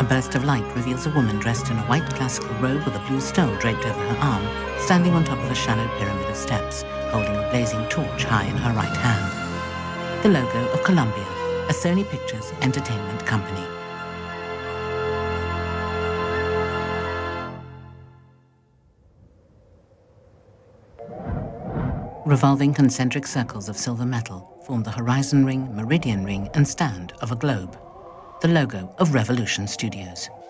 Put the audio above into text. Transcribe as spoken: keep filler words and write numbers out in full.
burst of light reveals a woman dressed in a white classical robe with a blue stone draped over her arm, standing on top of a shallow pyramid of steps, holding a blazing torch high in her right hand. The logo of Columbia, a Sony Pictures entertainment company. Revolving concentric circles of silver metal form the horizon ring, meridian ring, and stand of a globe, the logo of Revolution Studios.